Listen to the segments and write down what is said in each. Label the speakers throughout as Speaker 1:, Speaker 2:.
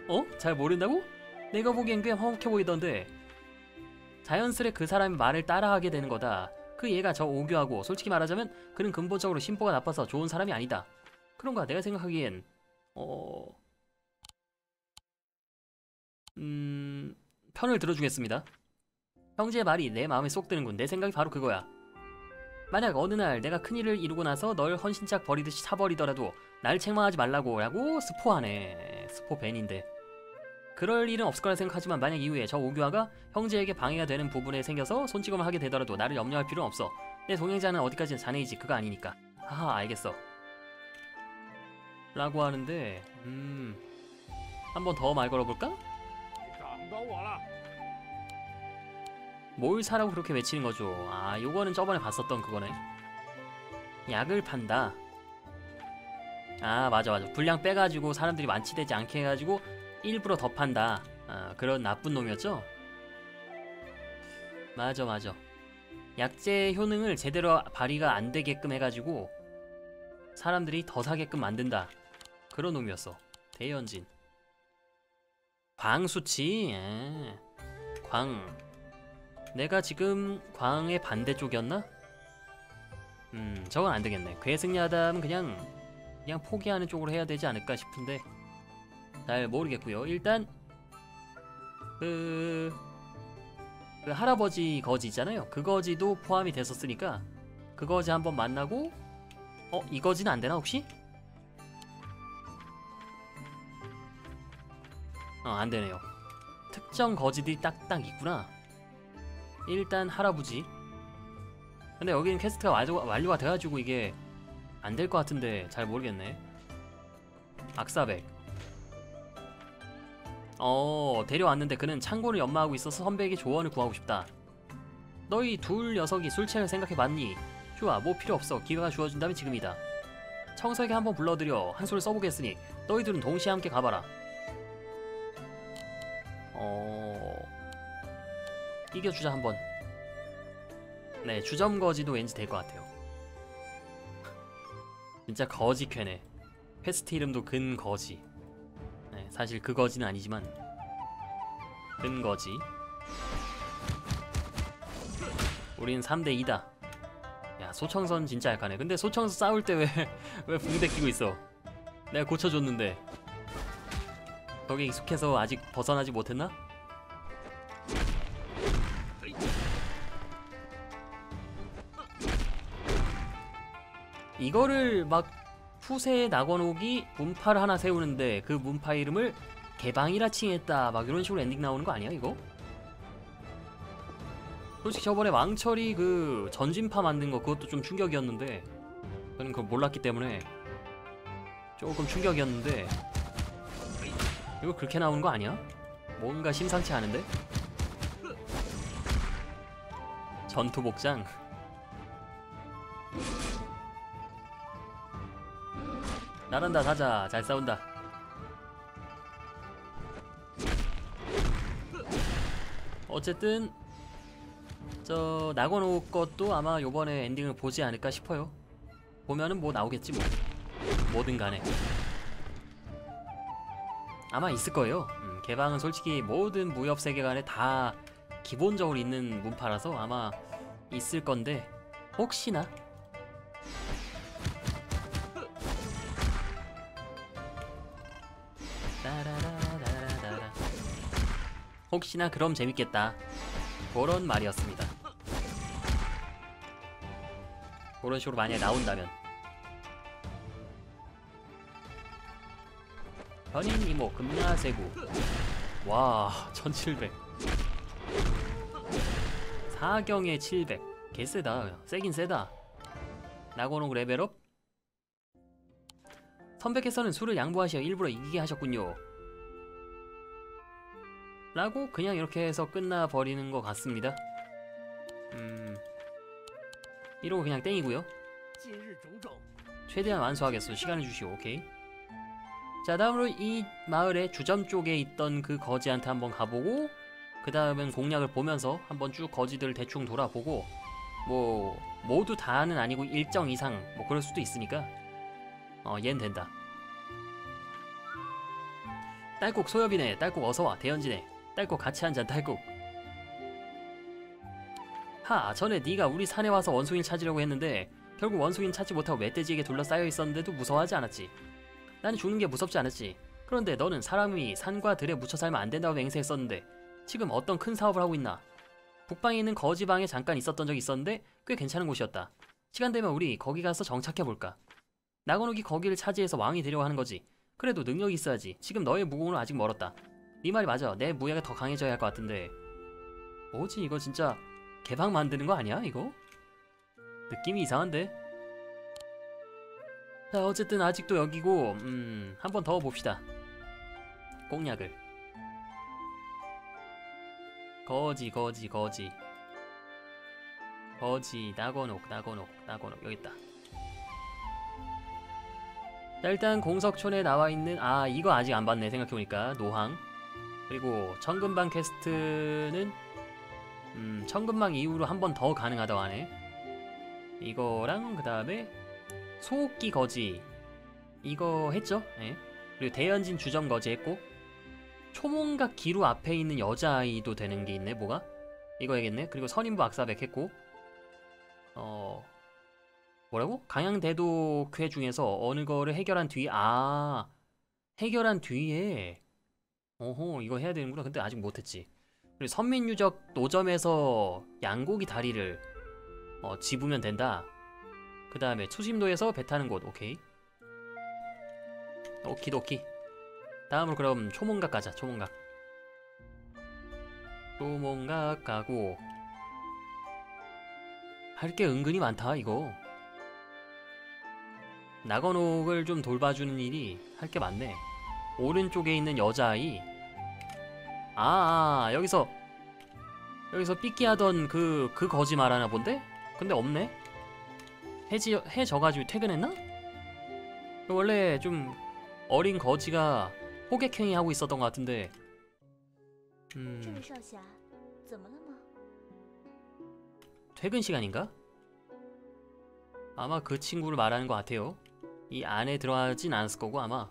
Speaker 1: 어? 잘 모른다고? 내가 보기엔 꽤 화목해 보이던데. 자연스레 그 사람의 말을 따라하게 되는 거다. 그 얘가 저 오교하고 솔직히 말하자면 그는 근본적으로 심보가 나빠서 좋은 사람이 아니다. 그런가 내가 생각하기엔 어... 편을 들어주겠습니다. 형제의 말이 내 마음에 쏙 드는군. 내 생각이 바로 그거야. 만약 어느 날 내가 큰일을 이루고 나서 널 헌신짝 버리듯이 차버리더라도 날 책망하지 말라고 라고 스포하네. 스포 밴인데. 그럴 일은 없을 거라 생각하지만 만약 이후에 저 오규화가 형제에게 방해가 되는 부분에 생겨서 손찌검을 하게 되더라도 나를 염려할 필요는 없어. 내 동행자는 어디까지는 자네이지 그거 아니니까. 하하 알겠어. 라고 하는데 한번 더 말 걸어볼까? 뭘 사라고 그렇게 외치는 거죠? 아 요거는 저번에 봤었던 그거네. 약을 판다. 아 맞아 분량 빼가지고 사람들이 만취되지 않게 해가지고 일부러 더 판다. 아, 그런 나쁜 놈이었죠? 맞아 약재 효능을 제대로 발휘가 안 되게끔 해가지고 사람들이 더 사게끔 만든다. 그런 놈이었어. 대연진. 광수치. 광. 내가 지금 광의 반대쪽이었나? 저건 안 되겠네. 괴승야담은 그냥 포기하는 쪽으로 해야 되지 않을까 싶은데 잘 모르겠고요. 일단 그 할아버지 거지 있잖아요. 그 거지도 포함이 됐었으니까 그 거지 한번 만나고 이 거지는 안 되나 혹시? 안 되네요. 특정 거지들이 딱딱 있구나. 일단 할아버지. 근데 여기는 퀘스트가 완료가 돼가지고 이게 안 될 것 같은데 잘 모르겠네. 악사백. 데려왔는데 그는 창고를 연마하고 있어서 선배에게 조언을 구하고 싶다. 너희 둘 녀석이 술취할 생각해봤니? 좋아, 뭐 필요 없어. 기회가 주어진다면 지금이다. 청석이 한번 불러들여 한수를 써보겠으니 너희들은 동시에 함께 가봐라. 이겨주자 한번. 네, 주점거지도 왠지 될 것 같아요. 진짜 거지캐네. 퀘스트 이름도 근거지. 네, 사실 그 거지는 아니지만 근거지. 우린 3대2다. 야, 소청선 진짜 약하네. 근데 소청선 싸울 때 왜 붕대 끼고 있어? 내가 고쳐줬는데. 거기에 익숙해서 아직 벗어나지 못했나? 이거를 막 푸세에 낙원옥이 문파를 하나 세우는데 그 문파 이름을 개방이라 칭했다 막 이런 식으로 엔딩 나오는 거 아니야 이거? 솔직히 저번에 왕철이 그 전진파 만든 거 그것도 좀 충격이었는데 저는 그걸 몰랐기 때문에 조금 충격이었는데 이거 그렇게 나오는 거 아니야? 뭔가 심상치 않은데? 전투복장? 나란다 사자 잘 싸운다. 어쨌든 저 낙원옥 것도 아마 요번에 엔딩을 보지 않을까 싶어요. 보면은 뭐 나오겠지 뭐. 뭐든 간에 아마 있을 거예요. 개방은 솔직히 모든 무협 세계관에 다 기본적으로 있는 문파라서 아마 있을 건데 혹시나 혹시나 그럼 재밌겠다 그런 말이었습니다. 그런 식으로 만약에 나온다면. 현인 이모 금나세구. 와 1700 사경에 700 개쎄다. 세긴 세다. 낙원옥 레벨업. 선배께서는 술을 양보하시어 일부러 이기게 하셨군요 라고 그냥 이렇게 해서 끝나버리는 것 같습니다. 이러고 그냥 땡이고요. 최대한 완수하겠어. 시간을 주시오. 오케이. 자 다음으로 이 마을의 주점 쪽에 있던 그 거지한테 한번 가보고 그 다음은 공략을 보면서 한번 쭉 거지들을 대충 돌아보고 뭐 모두 다는 아니고 일정 이상 뭐 그럴 수도 있으니까 얘는 된다. 딸꾹 소엽이네. 딸꾹 어서와. 대현지네. 딸꾹 같이 한잔 딸꾹. 하, 전에 네가 우리 산에 와서 원숭이를 찾으려고 했는데 결국 원숭이는 찾지 못하고 멧돼지에게 둘러싸여 있었는데도 무서워하지 않았지. 나는 죽는 게 무섭지 않았지. 그런데 너는 사람이 산과 들에 묻혀 살면 안 된다고 맹세했었는데 지금 어떤 큰 사업을 하고 있나? 북방에 있는 거지방에 잠깐 있었던 적이 있었는데 꽤 괜찮은 곳이었다. 시간 되면 우리 거기 가서 정착해볼까? 나건욱이 거기를 차지해서 왕이 되려고 하는 거지. 그래도 능력이 있어야지. 지금 너의 무공은 아직 멀었다. 네 말이 맞아. 내 무예가 더 강해져야 할 것 같은데. 뭐지 이거 진짜 개방 만드는 거 아니야 이거? 느낌이 이상한데? 자 어쨌든 아직도 여기고 한 번 더 봅시다. 공략을 거지 나건욱 여깄다. 자 일단 공석촌에 나와있는 이거 아직 안 봤네 생각해보니까. 노항 그리고 천근방 퀘스트는 천근방 이후로 한 번 더 가능하다고 하네. 이거랑 그 다음에 소옥기 거지 이거 했죠? 네. 그리고 대연진 주점 거지 했고 초몽각 기루 앞에 있는 여자아이도 되는 게 있네. 뭐가? 이거 해야겠네. 그리고 선인부 악사백 했고 뭐라고? 강양대도 퀘 중에서 어느 거를 해결한 뒤에 해결한 뒤에 어허 이거 해야 되는구나. 근데 아직 못했지. 그리고 선민유적 노점에서 양고기 다리를 집으면 된다. 그 다음에 수심도에서 배 타는 곳. 오케이 오키도키. 다음으로 그럼 초몽각 가자. 초몽각 가고 할 게 은근히 많다 이거. 나건옥을 좀 돌봐주는 일이 할 게 많네. 오른쪽에 있는 여자아이 여기서 삐끼하던 그 거지 말하나 본데? 근데 없네? 해져가지고 퇴근했나? 원래 좀 어린 거지가 호객행위 하고 있었던 것 같은데 퇴근 시간인가? 아마 그 친구를 말하는 것 같아요. 이 안에 들어가진 않았을 거고 아마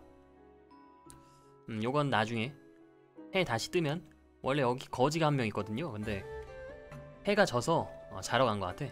Speaker 1: 요건 나중에 해 다시 뜨면. 원래 여기 거지가 한 명 있거든요. 근데 해가 져서 자러 간 것 같아.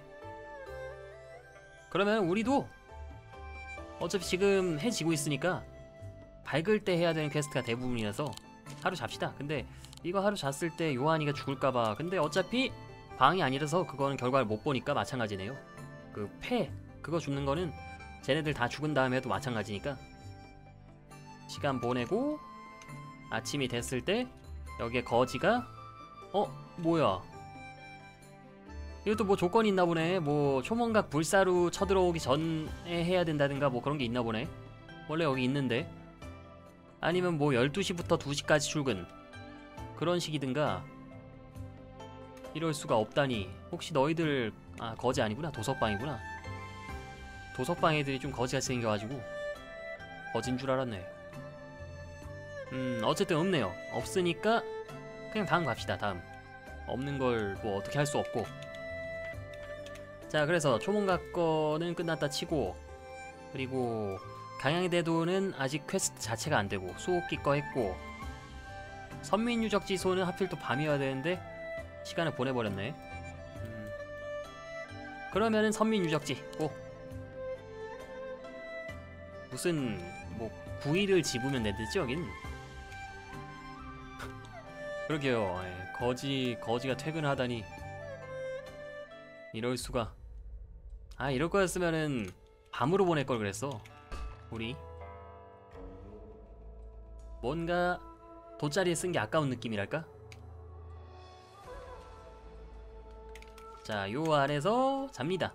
Speaker 1: 그러면 우리도 어차피 지금 해 지고 있으니까 밝을 때 해야 되는 퀘스트가 대부분이라서 하루 잡시다. 근데 이거 하루 잤을 때 요한이가 죽을까봐. 근데 어차피 방이 아니라서 그거는 결과를 못 보니까 마찬가지네요. 그 그거 죽는 거는 쟤네들 다 죽은 다음에 해도 마찬가지니까 시간 보내고 아침이 됐을 때 여기에 거지가 뭐야 이것도 뭐 조건이 있나 보네. 뭐 초몽각 불사루 쳐들어오기 전에 해야 된다든가 뭐 그런 게 있나 보네. 원래 여기 있는데. 아니면 뭐 12시부터 2시까지 출근 그런 식이든가. 이럴 수가 없다니. 혹시 너희들 거지 아니구나. 도석방이구나. 도석방 애들이 좀 거지같이 생겨가지고 거진 줄 알았네. 어쨌든 없네요. 없으니까 그냥 다음 갑시다. 다음. 없는 걸 뭐 어떻게 할 수 없고. 자 그래서 초몽각 거는 끝났다 치고 그리고 강양대도는 아직 퀘스트 자체가 안되고 수호기 거 했고 선민유적지소는 하필 또 밤이어야 되는데 시간을 보내버렸네. 그러면은 선민유적지 고. 무슨 뭐 구이를 집으면 되겠지 여긴. 그러게요. 거지가 퇴근을 하다니 이럴 수가. 이럴 거였으면은 밤으로 보낼 걸 그랬어. 우리 뭔가 돗자리에 쓴 게 아까운 느낌이랄까? 자, 요 안에서 잡니다.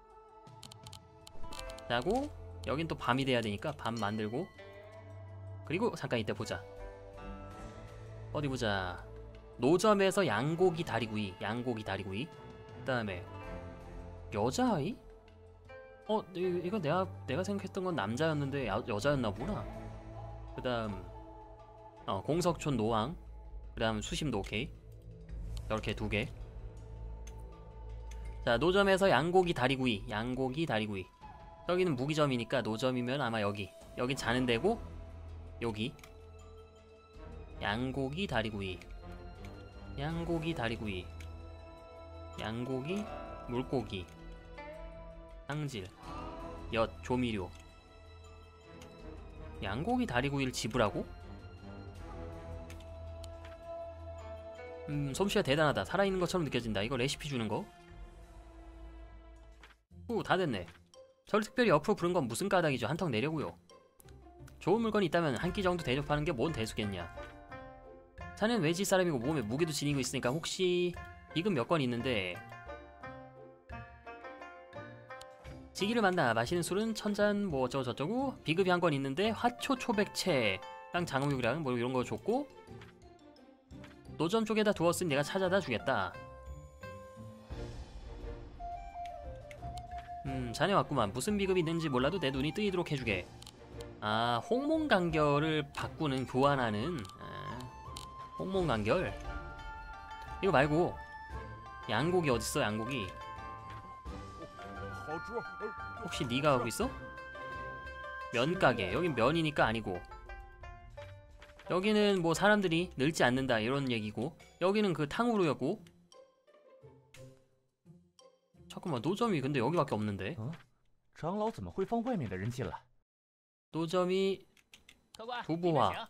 Speaker 1: 자고 여긴 또 밤이 돼야 되니까 밤 만들고 그리고 잠깐 이때 보자. 어디 보자. 노점에서 양고기 다리구이 그 다음에 여자아이? 이거 내가 생각했던 건 남자였는데 여자였나 보구나. 그 다음 공석촌 노왕 그 다음 수심도 오케이. 이렇게 2개. 자 노점에서 양고기 다리구이 여기는 무기점이니까 노점이면 아마 여긴 자는 데고 여기 양고기 다리구이, 양고기 다리구이, 양고기 물고기, 상질, 엿, 조미료. 양고기 다리구이를 지불하고? 솜씨가 대단하다. 살아있는 것처럼 느껴진다. 이거 레시피 주는 거. 다 됐네. 저를 특별히 옆으로 부른 건 무슨 까닭이죠. 한턱 내려고요. 좋은 물건이 있다면 한 끼 정도 대접하는 게 뭔 대수겠냐. 자넨 외지 사람이고 몸에 무게도 지니고 있으니까 혹시 비금 몇 건 있는데 지기를 만나 마시는 술은 천잔 뭐 어쩌고 저쩌고 비급이 한 건 있는데 화초 초백채랑 장어육이랑 뭐 이런 거 줬고 노점 쪽에다 두었으니 내가 찾아다 주겠다. 자네 왔구만. 무슨 비급이 있는지 몰라도 내 눈이 뜨이도록 해주게. 아, 홍몽간결을 바꾸는 교환하는 홍몽간결. 이거 말고 양고기 어딨어? 양고기 혹시 네가 하고 있어? 면가게. 여긴 면이니까 아니고 여기는 뭐 사람들이 늙지 않는다 이런 얘기고 여기는 그 탕후루였고. 잠깐만 노점이 근데 여기밖에 없는데.
Speaker 2: 长老怎么会放外面的人进来？
Speaker 1: 노점이 도부화.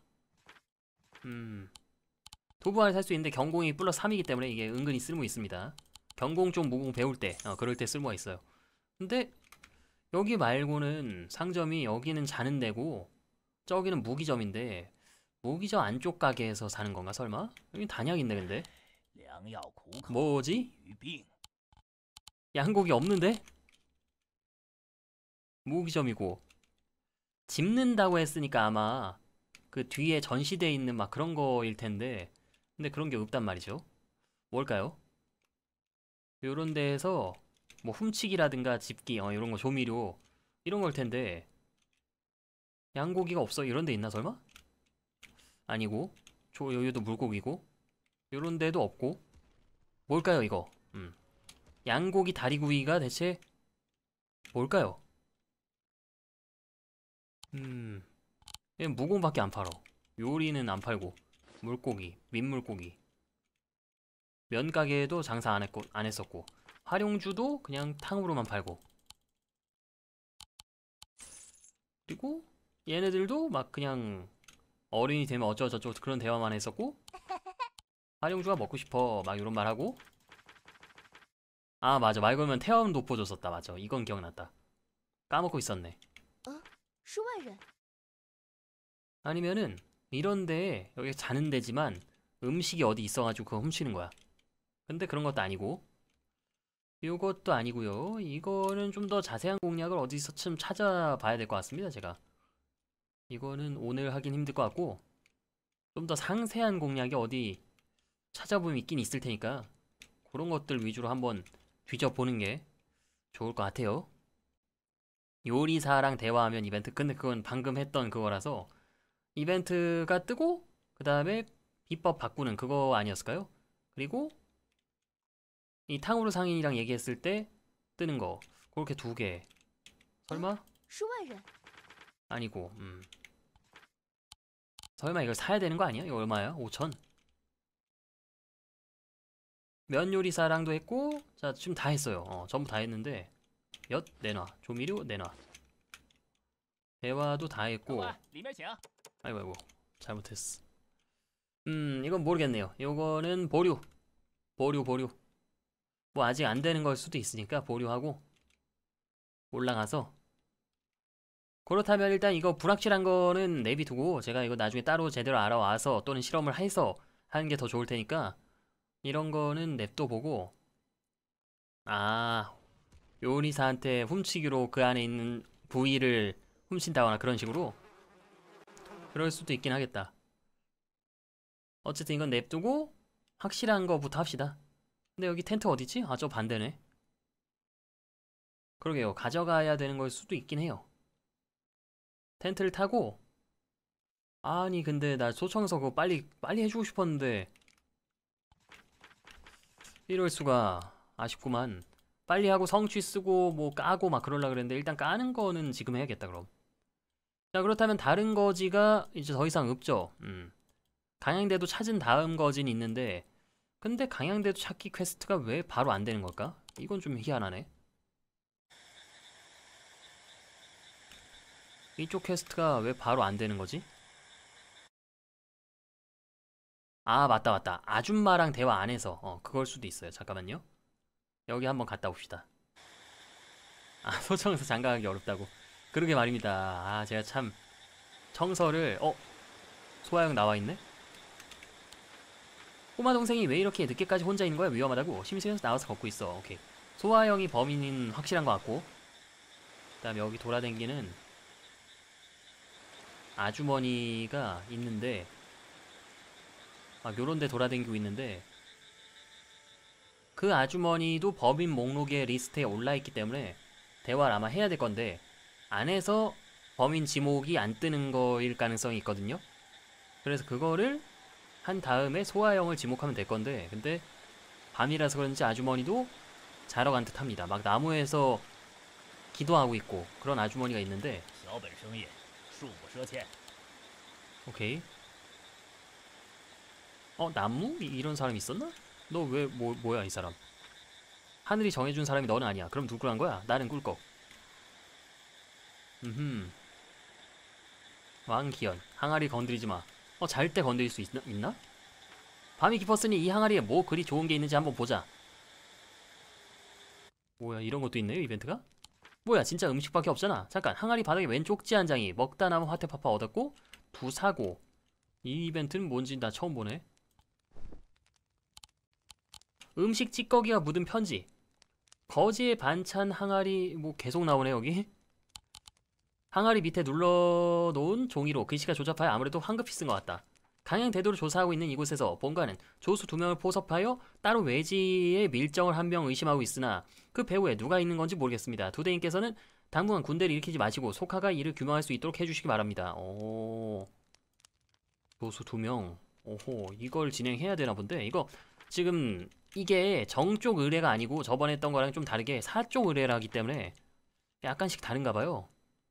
Speaker 1: 도부화를 살 수 있는데 경공이 플러스 3이기 때문에 이게 은근히 쓸모 있습니다. 경공 쪽 무공 배울 때 그럴 때 쓸모가 있어요. 근데 여기 말고는 상점이 여기는 자는 데고 저기는 무기점인데 무기점 안쪽 가게에서 사는 건가 설마? 여긴 단약인데 근데 뭐지? 양고기 없는데? 무기점이고 집는다고 했으니까 아마 그 뒤에 전시되어 있는 막 그런 거일 텐데 근데 그런 게 없단 말이죠. 뭘까요? 요런 데에서 뭐 훔치기라든가 집기 이런 거 조미료 이런 걸 텐데 양고기가 없어. 이런 데 있나 설마? 아니고 여기도 물고기고 요런 데도 없고 뭘까요 이거? 양고기 다리구이가 대체 뭘까요? 얘는 무공밖에 안 팔어. 요리는 안 팔고 물고기, 민물고기 면가게에도 장사 안 했었고 활용주도 그냥 탕으로만 팔고 그리고 얘네들도 막 그냥 어른이 되면 어쩌고저쩌고 그런 대화만 했었고 활용주가 먹고 싶어 막 이런 말 하고. 아 맞아 말 걸면 태움 높여줬었다. 맞아 이건 기억났다. 까먹고 있었네. 아니면은 이런데 여기 자는 데지만 음식이 어디 있어가지고 그거 훔치는 거야. 근데 그런 것도 아니고 이것도 아니고요. 이거는 좀 더 자세한 공략을 어디서 좀 찾아봐야 될 것 같습니다. 제가 이거는 오늘 하긴 힘들 것 같고 좀 더 상세한 공략이 어디 찾아보면 있긴 있을 테니까 그런 것들 위주로 한번 뒤져보는 게 좋을 것 같아요. 요리사랑 대화하면 이벤트. 근데 그건 방금 했던 그거라서 이벤트가 뜨고 그 다음에 비법 바꾸는 그거 아니었을까요? 그리고 이 탕후루 상인이랑 얘기했을 때 뜨는 거 그렇게 2개. 설마? 아니고 설마 이걸 사야 되는 거 아니야? 이거 얼마야? 5,000? 면 요리사랑도 했고 자 지금 다 했어요. 전부 다 했는데 엿 내놔, 조미료 내놔, 대화도 다 했고. 아이고 잘못했어. 이건 모르겠네요. 이거는 보류. 뭐 아직 안 되는 걸 수도 있으니까 보류하고 올라가서. 그렇다면 일단 이거 불확실한 거는 내비두고 제가 이거 나중에 따로 제대로 알아와서 또는 실험을 해서 하는 게 더 좋을 테니까 이런 거는 냅둬 보고. 아 요리사한테 훔치기로 그 안에 있는 부위를 훔친다거나 그런 식으로 그럴 수도 있긴 하겠다. 어쨌든 이건 냅두고 확실한 거부터 합시다. 근데 여기 텐트 어디지? 아 저 반대네. 그러게요. 가져가야 되는 걸 수도 있긴 해요. 텐트를 타고. 아니 근데 나 소청서 그거 빨리 해주고 싶었는데 이럴 수가. 아쉽구만. 빨리 하고 성취 쓰고 뭐 까고 막 그러려고 그랬는데 일단 까는 거는 지금 해야겠다. 그럼 자 그렇다면 다른 거지가 이제 더 이상 없죠. 강양대도 찾은 다음 거진 있는데, 근데 강양대도 찾기 퀘스트가 왜 바로 안 되는 걸까? 이건 좀 희한하네. 이쪽 퀘스트가 왜 바로 안 되는 거지? 아, 맞다, 맞다. 아줌마랑 대화 안 해서. 그걸 수도 있어요. 잠깐만요. 여기 한번 갔다 옵시다. 아, 소청서 장가가기 어렵다고. 그러게 말입니다. 아, 제가 참 청서를 소아형 나와 있네. 꼬마 동생이 왜 이렇게 늦게까지 혼자 있는 거야? 위험하다고. 심심해서 나와서 걷고 있어. 오케이. 소아형이 범인인 확실한 것 같고. 그다음에 여기 돌아다니는 아주머니가 있는데, 막 요런 데 돌아다니고 있는데, 그 아주머니도 법인 목록의 리스트에 올라있기 때문에 대화를 아마 해야 될 건데, 안에서 범인 지목이 안 뜨는 거일 가능성이 있거든요. 그래서 그거를 한 다음에 소아형을 지목하면 될 건데, 근데 밤이라서 그런지 아주머니도 자러 간 듯 합니다. 막 나무에서 기도하고 있고 그런 아주머니가 있는데. 오케이. 나무? 이런 사람이 있었나? 너 왜 뭐야 이 사람? 하늘이 정해준 사람이 너는 아니야. 그럼 누구란 거야? 나는 꿀꺽. 왕기현. 항아리 건드리지 마. 잘 때 건드릴 수 있나? 밤이 깊었으니 이 항아리에 뭐 그리 좋은 게 있는지 한번 보자. 뭐야, 이런 것도 있네요, 이벤트가? 뭐야, 진짜 음식밖에 없잖아. 잠깐, 항아리 바닥에 왼 쪽지 한 장이 먹다 남은 화태파파 얻었고 2 사고. 이 이벤트는 뭔지 나 처음 보네. 음식 찌꺼기가 묻은 편지. 거지의 반찬 항아리. 뭐 계속 나오네 여기. 항아리 밑에 눌러놓은 종이로 글씨가 조잡하여 아무래도 황급히 쓴 것 같다. 강양 대도를 조사하고 있는 이곳에서 본관은 조수 2명을 포섭하여 따로 외지의 밀정을 한 명 의심하고 있으나 그 배후에 누가 있는 건지 모르겠습니다. 두대인께서는 당분간 군대를 일으키지 마시고 속하가 이를 규명할 수 있도록 해주시기 바랍니다. 조수 2명. 오호, 이걸 진행해야 되나 본데. 이거 지금 이게 정쪽 의뢰가 아니고 저번에 했던 거랑 좀 다르게 사쪽 의뢰라기 때문에 약간씩 다른가 봐요.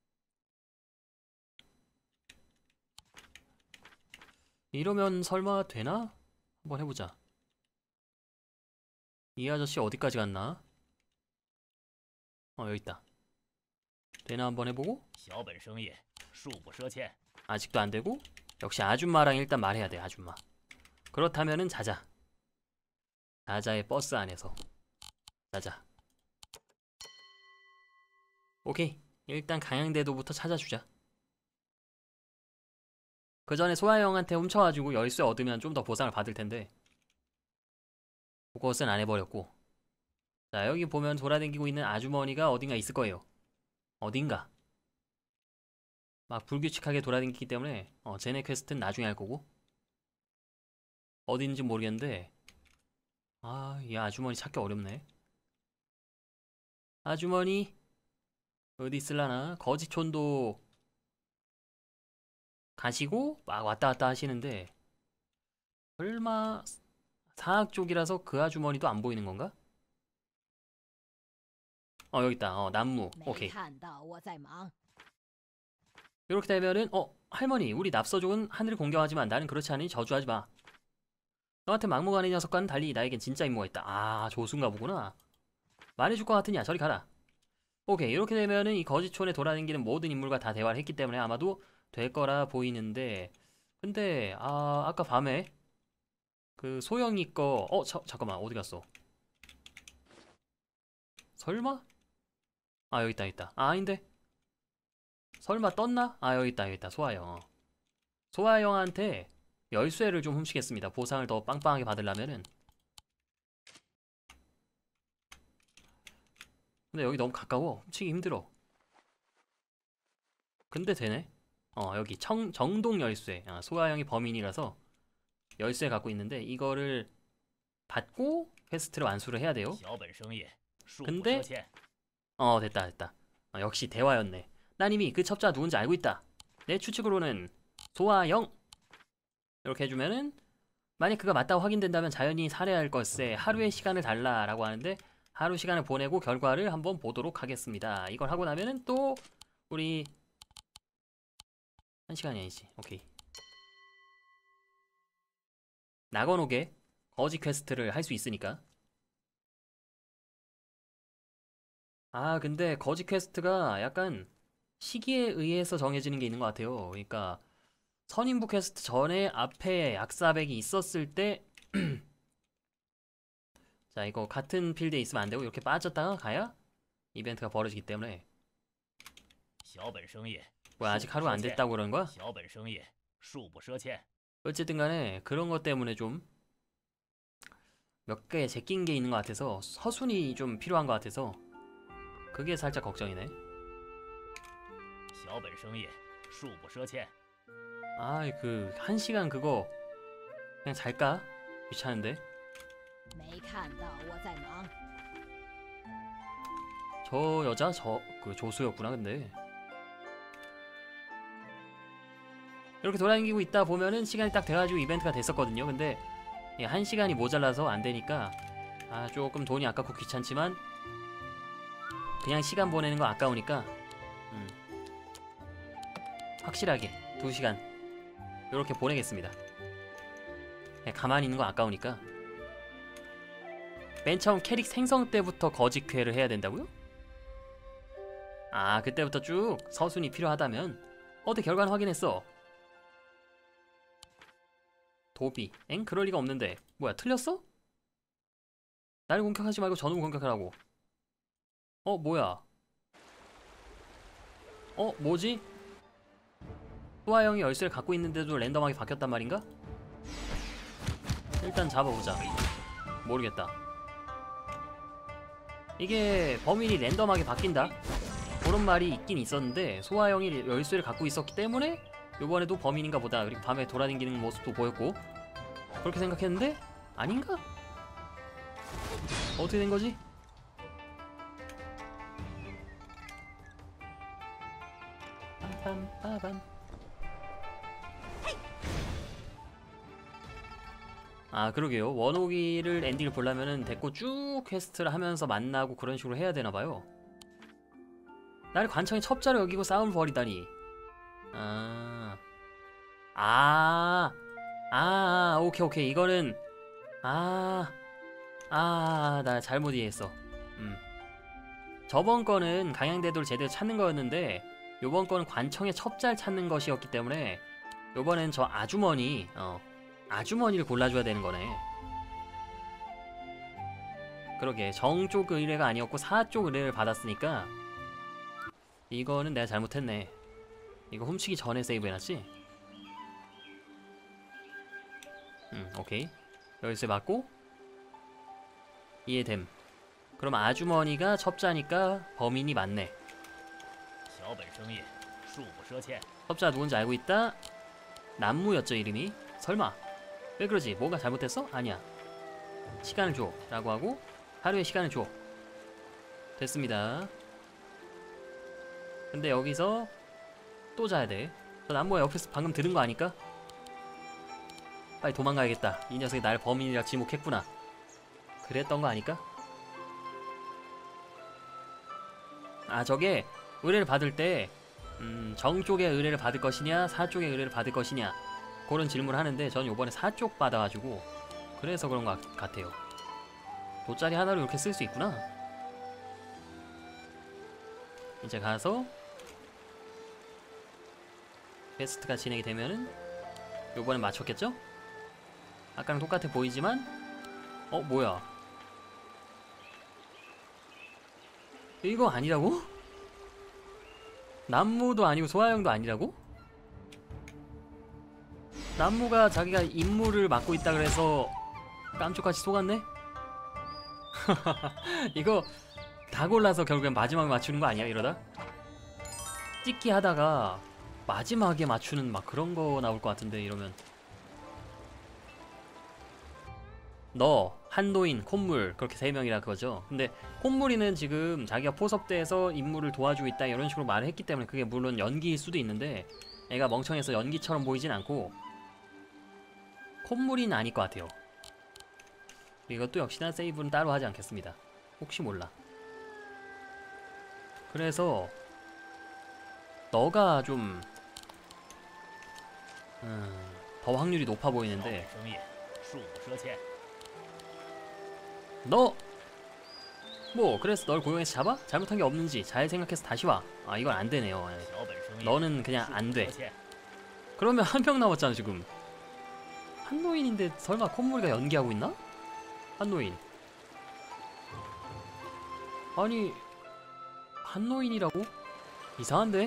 Speaker 1: 이러면 설마 되나? 한번 해보자. 이 아저씨 어디까지 갔나? 여기 있다. 되나 한번 해보고. 아직도 안 되고. 역시 아줌마랑 일단 말해야 돼. 아줌마. 그렇다면은 자자. 자자의 버스 안에서 자자. 오케이. 일단 강양대도부터 찾아주자. 그 전에 소아형한테 훔쳐가지고 열쇠 얻으면 좀 더 보상을 받을 텐데 그것은 안 해버렸고. 자, 여기 보면 돌아다니고 있는 아주머니가 어딘가 있을 거예요. 어딘가. 막 불규칙하게 돌아다니기 때문에 쟤네 퀘스트는 나중에 할 거고. 어딘지 모르겠는데. 이 아주머니 찾기 어렵네. 아주머니 어디 있을라나? 거지촌도 가시고 막 왔다 갔다 하시는데 설마 사학 쪽이라서 그 아주머니도 안 보이는 건가? 여기 있다. 나무. 오케이. 이렇게 되면은 할머니, 우리 납서족은 하늘을 공경하지만 나는 그렇지 않으니 저주하지 마. 너한테 막무가내 녀석과는 달리 나에겐 진짜 임무가 있다. 조수인가 보구나. 말해줄 것 같으냐 저리 가라. 오케이. 이렇게 되면은 이 거지촌에 돌아다니는 모든 인물과 다 대화를 했기 때문에 아마도 될 거라 보이는데, 근데 아까 밤에 그 소영이 거 잠깐만, 어디 갔어? 설마? 여기 있다, 여기 있다. 아닌데? 설마 떴나? 여기 있다, 여기 있다. 소아영. 소아영한테 열쇠를 좀 훔치겠습니다. 보상을 더 빵빵하게 받으려면은. 근데 여기 너무 가까워. 훔치기 힘들어. 근데 되네. 여기 정동 열쇠. 소아영이 범인이라서 열쇠 갖고 있는데 이거를 받고 퀘스트를 완수를 해야 돼요. 근데 됐다 됐다. 역시 대화였네. 난 이미 그 첩자 누군지 알고 있다. 내 추측으로는 소아영. 이렇게 해주면은 만약 그가 맞다고 확인된다면 자연히 살해할 것세. 하루의 시간을 달라라고 하는데 하루 시간을 보내고 결과를 한번 보도록 하겠습니다. 이걸 하고 나면은 또 우리 1시간이 아니지. 오케이. 나건옥의 거지 퀘스트를 할 수 있으니까. 아, 근데 거지 퀘스트가 약간 시기에 의해서 정해지는 게 있는 것 같아요. 그러니까 선인부 퀘스트 전에 앞에 약사백이 있었을 때 자, 이거 같은 필드에 있으면 안 되고 이렇게 빠졌다가 가야 이벤트가 벌어지기 때문에.
Speaker 2: 小本生意，
Speaker 1: 뭐야,
Speaker 2: 恕
Speaker 1: 아직
Speaker 2: 不
Speaker 1: 하루
Speaker 2: 赊
Speaker 1: 안
Speaker 2: 欠。
Speaker 1: 됐다고 그러는 거야?
Speaker 2: 小本生意，恕不赊欠。
Speaker 1: 어쨌든 간에 그런 것 때문에 좀 몇 개 제낀 게 있는 것 같아서 서순이 좀 필요한 것 같아서 그게 살짝 걱정이네.
Speaker 2: 小本生意，恕不赊欠。
Speaker 1: 아, 그 1시간 그거 그냥 잘까? 귀찮은데.
Speaker 3: 没看到我在忙。
Speaker 1: 저 여자 그 조수였구나. 근데 이렇게 돌아다니고 있다 보면은 시간이 딱 돼가지고 이벤트가 됐었거든요. 근데 1시간이 모자라서 안 되니까 아, 조금 돈이 아깝고 귀찮지만 그냥 시간 보내는 거 아까우니까 확실하게 2시간 이렇게 보내겠습니다. 그냥 가만히 있는 거 아까우니까. 맨 처음 캐릭 생성 때부터 거짓회를 해야 된다고요? 아, 그때부터 쭉 서순이 필요하다면 어때? 결과는 확인했어. 도비. 엥? 그럴 리가 없는데. 뭐야, 틀렸어? 나를 공격하지 말고 저놈 공격하라고. 뭐야. 뭐지? 소아 형이 열쇠를 갖고 있는데도 랜덤하게 바뀌었단 말인가? 일단 잡아보자. 모르겠다. 이게 범인이 랜덤하게 바뀐다? 그런 말이 있긴 있었는데 소아 형이 열쇠를 갖고 있었기 때문에 요번에도 범인인가 보다. 그리고 밤에 돌아다니는 모습도 보였고 그렇게 생각했는데 아닌가? 어떻게 된 거지? 빰빰빠밤. 아, 그러게요. 원호기를 엔딩을 보려면은 데리고 쭉 퀘스트를 하면서 만나고 그런 식으로 해야 되나봐요. 나를 관청의 첩자로 여기고 싸움을 벌이다니. 오케이. 이거는 나 잘못 이해했어. 저번 거는 강양대도를 제대로 찾는 거였는데 요번 거는 관청의 첩자를 찾는 것이었기 때문에 요번엔 저 아주머니를 골라줘야 되는 거네. 그러게, 정 쪽 의뢰가 아니었고 사 쪽 의뢰를 받았으니까 이거는 내가 잘못했네. 이거 훔치기 전에 세이브 해놨지? 오케이. 열쇠 받고 이해됨. 그럼 아주머니가 첩자니까 범인이 맞네.
Speaker 2: 小本生意，恕不赊欠。
Speaker 1: 첩자 누군지 알고 있다. 남무였죠, 이름이. 설마 왜 그러지? 뭔가 잘못됐어? 아니야. 시간을 줘 라고 하고 하루의 시간을 줘. 됐습니다. 근데 여기서 또 자야 돼. 저 남무가 옆에서 방금 들은 거 아닐까? 빨리 도망가야겠다. 이 녀석이 날 범인이라 지목했구나. 그랬던 거 아닐까? 아, 저게 의뢰를 받을 때 정 쪽의 의뢰를 받을 것이냐 사 쪽의 의뢰를 받을 것이냐 그런 질문을 하는데 전 요번에 사 쪽 받아가지고 그래서 그런 것 같아요. 돗자리 하나로 이렇게 쓸 수 있구나. 이제 가서 퀘스트가 진행이 되면은 요번엔 맞췄겠죠? 아까랑 똑같아 보이지만 뭐야, 이거 아니라고? 남무도 아니고 소아형도 아니라고? 남무가 자기가 임무를 맡고 있다 그래서 깜짝같이 속았네? 이거 다 골라서 결국엔 마지막에 맞추는 거 아니야, 이러다? 찍기 하다가 마지막에 맞추는 막 그런 거 나올 것 같은데, 이러면. 너, 한도인, 콧물, 그렇게 3명이라 그거죠. 근데 콧물이는 지금 자기가 포섭대에서 임무를 도와주고 있다 이런 식으로 말을 했기 때문에 그게 물론 연기일 수도 있는데 애가 멍청해서 연기처럼 보이진 않고 콧물이는 아닐 것 같아요. 이것도 역시나 세이브는 따로 하지 않겠습니다. 혹시 몰라. 그래서 너가 좀 더 확률이 높아 보이는데
Speaker 2: 小本生意， 恕不赊欠。
Speaker 1: 너! 뭐 그래서 널 고용해서 잡아? 잘못한 게 없는지 잘 생각해서 다시 와. 아 이건 안 되네요.
Speaker 2: 小本生意，
Speaker 1: 너는 그냥
Speaker 2: 恕不
Speaker 1: 안 돼.
Speaker 2: 赊欠。
Speaker 1: 그러면 한 명 남았잖아 지금. 한노인인데 설마 콧물이가 연기하고 있나? 한노인. 아니 한노인이라고? 이상한데?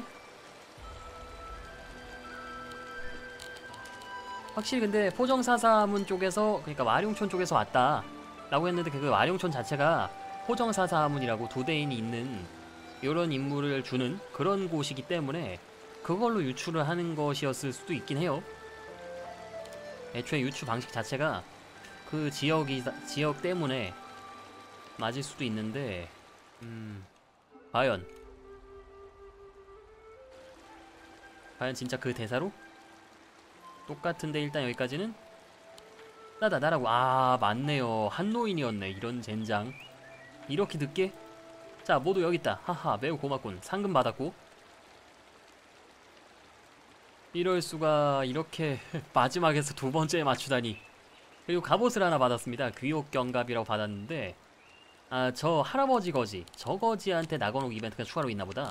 Speaker 1: 확실히 근데 포정사사문 쪽에서 그러니까 와룡촌 쪽에서 왔다 라고 했는데 그 와룡촌 자체가 포정사사문이라고 도대인이 있는 이런 인물을 주는 그런 곳이기 때문에 그걸로 유추를 하는 것이었을 수도 있긴 해요. 애초에 유추 방식 자체가 그 지역 때문에 맞을 수도 있는데 과연 진짜 그 대사로? 똑같은데 일단 여기까지는 나라고. 아 맞네요. 한노인이었네. 이런 젠장. 이렇게 늦게? 자 모두 여기 있다. 하하 매우 고맙군. 상금 받았고. 이럴 수가. 이렇게 마지막에서 두 번째에 맞추다니. 그리고 갑옷을 하나 받았습니다. 귀옥경갑이라고 받았는데 아 저 할아버지 거지 저 거지한테 낙원옥 이벤트가 추가로 있나보다.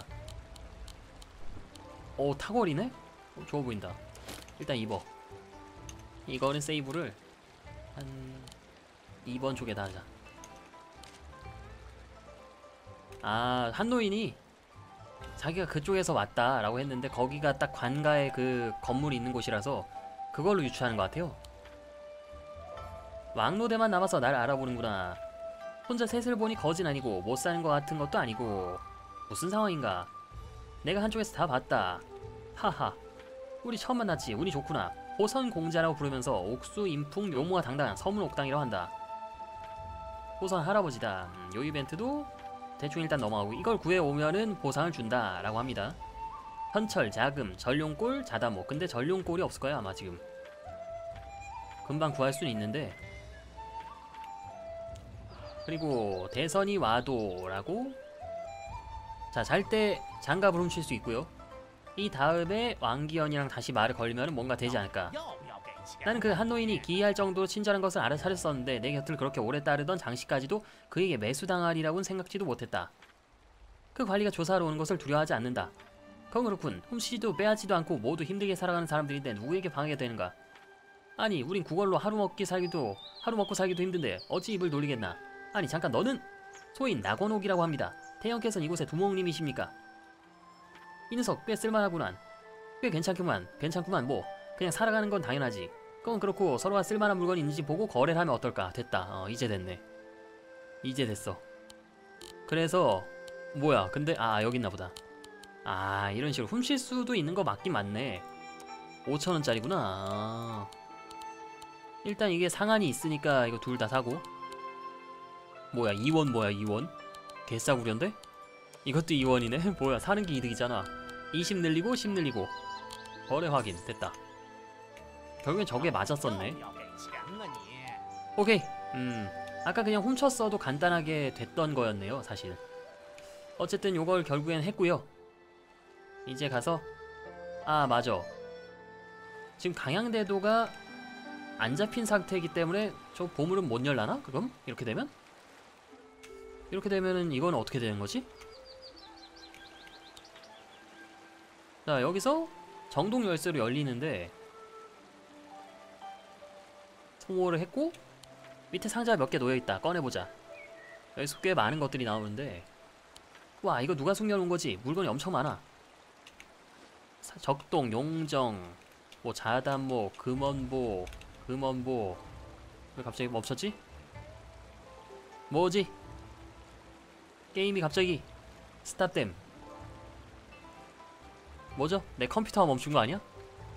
Speaker 1: 오 탁월이네? 좋아 보인다. 일단 입어. 이거는 세이브를 한 2번 쪽에다 하자. 아 한노인이 자기가 그쪽에서 왔다라고 했는데 거기가 딱 관가에 그 건물이 있는 곳이라서 그걸로 유추하는 것 같아요. 왕노대만 남아서 날 알아보는구나. 혼자 셋을 보니 거진 아니고 못 사는 것 같은 것도 아니고 무슨 상황인가. 내가 한쪽에서 다 봤다. 하하 우리 처음 만났지. 운이 좋구나. 호선 공자라고 부르면서 옥수 인풍 묘모가 당당한 서문 옥당이라고 한다. 호선 할아버지다. 요 이벤트도 대충 일단 넘어가고 이걸 구해오면은 보상을 준다 라고 합니다. 현철, 자금, 전룡골, 자다모. 근데 전룡골이 없을 거야 아마 지금. 금방 구할 수는 있는데. 그리고 대선이 와도 라고. 자 잘 때 장갑을 훔칠 수 있고요. 이 다음에 왕기현이랑 다시 말을 걸면 뭔가 되지 않을까.
Speaker 2: 要不要给钱？
Speaker 1: 나는 그 한노인이 기이할 정도로 친절한 것을 알아차렸었는데 내 곁을 그렇게 오래 따르던 장씨까지도 그에게 매수당하리라고는 생각지도 못했다. 그 관리가 조사하러 오는 것을 두려워하지 않는다. 그건 그렇군. 훔치지도 빼앗지도 않고 모두 힘들게 살아가는 사람들인데 누구에게 방해가 되는가. 아니 우린 그걸로 하루 먹고 살기도 힘든데 어찌 입을 놀리겠나. 아니 잠깐 너는 소인 낙원옥이라고 합니다. 태형께서는 이곳의 두목님이십니까? 이 녀석 꽤 쓸만하구만. 꽤 괜찮구만. 뭐 그냥 살아가는 건 당연하지. 그건 그렇고 서로가 쓸만한 물건이 있는지 보고 거래를 하면 어떨까. 됐다. 이제 됐네. 이제 됐어. 그래서 뭐야 근데 여기 있나보다. 아 이런 식으로 훔칠 수도 있는 거 맞긴 맞네. 5,000원짜리구나. 일단 이게 상한이 있으니까 이거 둘 다 사고. 뭐야 2원 뭐야 2원? 개싸구려인데? 이것도 2원이네? 뭐야 사는 게 이득이잖아. 20 늘리고 10 늘리고. 거래 확인 됐다. 결국엔 저게 맞았었네.
Speaker 2: 要不要给钱啊你？
Speaker 1: 오케이. 아까 그냥 훔쳤어도 간단하게 됐던 거였네요 사실. 어쨌든 요걸 결국엔 했고요. 이제 가서 맞아. 지금 강양대도가 안 잡힌 상태이기 때문에 저 보물은 못 열라나? 그럼? 이렇게 되면? 이렇게 되면은 이건 어떻게 되는 거지? 자 여기서 정동 열쇠로 열리는데 통호를 했고 밑에 상자가 몇 개 놓여있다. 꺼내보자. 여기서 꽤 많은 것들이 나오는데 와 이거 누가 숨겨놓은 거지? 물건이 엄청 많아. 적동, 용정, 뭐 자단모, 금원보. 왜 갑자기 멈췄지? 뭐지? 게임이 갑자기 스탑됨. 뭐죠? 내 컴퓨터가 멈춘 거 아니야?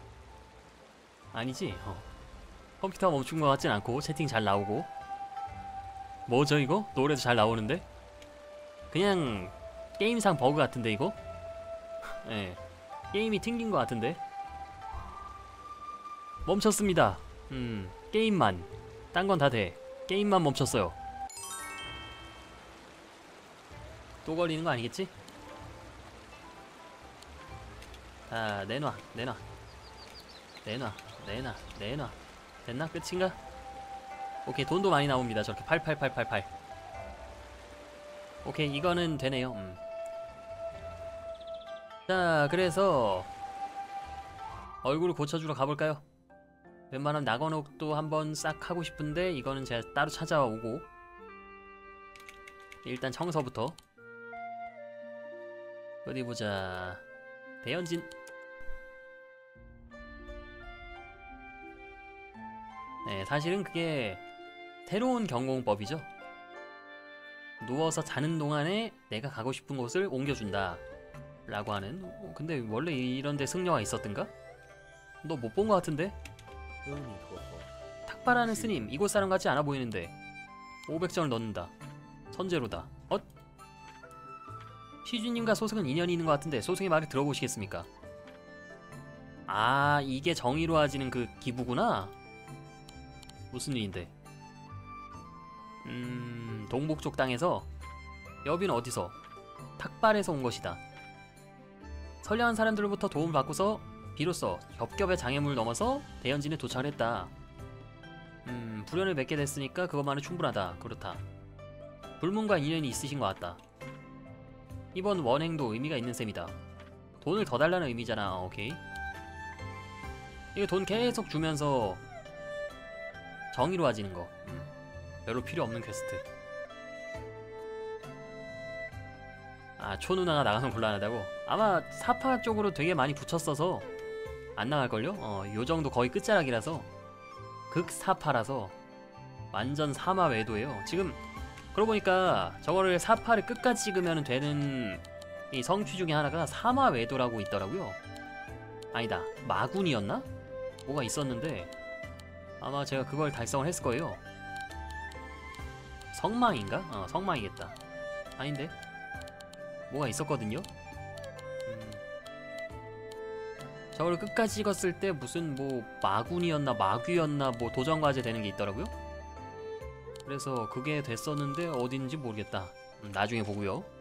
Speaker 1: 아니지? 컴퓨터가 멈춘 거 같진 않고 채팅 잘 나오고. 뭐죠 이거? 노래도 잘 나오는데? 그냥 게임상 버그 같은데 이거? 예. 게임이 튕긴 거 같은데? 멈췄습니다. 게임만. 딴 건 다 돼. 게임만 멈췄어요. 또 걸리는 거 아니겠지? 자 내놔. 됐나? 끝인가? 오케이, 돈도 많이 나옵니다. 저렇게 88888. 오케이, 이거는 되네요. 자, 그래서 얼굴을 고쳐주러 가볼까요? 웬만하면 낙원옥도 한번 싹 하고 싶은데 이거는 제가 따로 찾아오고, 일단 청서부터 어디 보자. 대연진. 네, 사실은 그게 새로운 경공법이죠. 누워서 자는 동안에 내가 가고 싶은 곳을 옮겨준다 라고 하는. 근데 원래 이런데 승려가 있었던가? 너 못 본 것 같은데? 탁발하는 스님, 이곳 사람 같지 않아 보이는데 500점을 넣는다. 선제로다. 시주님과 소승은 인연이 있는 것 같은데 소승의 말을 들어보시겠습니까? 아, 이게 정의로워지는 그 기부구나? 무슨 일인데? 동북쪽 땅에서. 여빈은 어디서? 탁발에서 온 것이다. 선량한 사람들로부터 도움을 받고서 비로소 겹겹의 장애물을 넘어서 대연진에 도착을 했다. 불연을 맺게 됐으니까 그것만은 충분하다. 그렇다. 불문과 인연이 있으신 것 같다. 이번 원행도 의미가 있는 셈이다. 돈을 더 달라는 의미잖아. 오케이. 이거 돈 계속 주면서 정의로워지는 거. 별로 필요 없는 퀘스트. 아, 초누나가 나가면 곤란하다고? 아마 사파 쪽으로 되게 많이 붙였어서 안 나갈걸요? 요정도 거의 끝자락이라서, 극사파라서 완전 사마 외도예요. 지금 그러고 보니까 저거를 사파를 끝까지 찍으면 되는 이 성취 중에 하나가 사마 외도라고 있더라고요. 아니다, 마군이었나? 뭐가 있었는데 아마 제가 그걸 달성을 했을 거예요. 성망인가? 성망이겠다. 아닌데? 뭐가 있었거든요? 저걸 끝까지 찍었을 때 무슨 뭐 마군이었나 마귀였나 뭐 도전과제 되는 게 있더라고요. 그래서 그게 됐었는데 어딘지 모르겠다. 나중에 보고요.